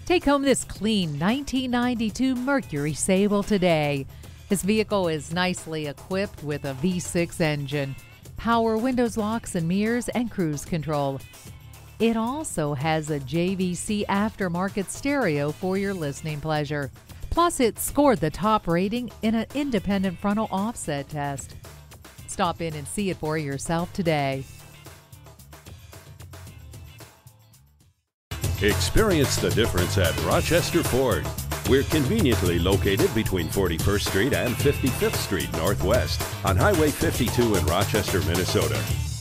Take home this clean 1992 Mercury Sable today. This vehicle is nicely equipped with a V6 engine, power windows, locks and mirrors, and cruise control. It also has a JVC aftermarket stereo for your listening pleasure. Plus, it scored the top rating in an independent frontal offset test. Stop in and see it for yourself today. Experience the difference at Rochester Ford. We're conveniently located between 41st Street and 55th Street Northwest on Highway 52 in Rochester, Minnesota.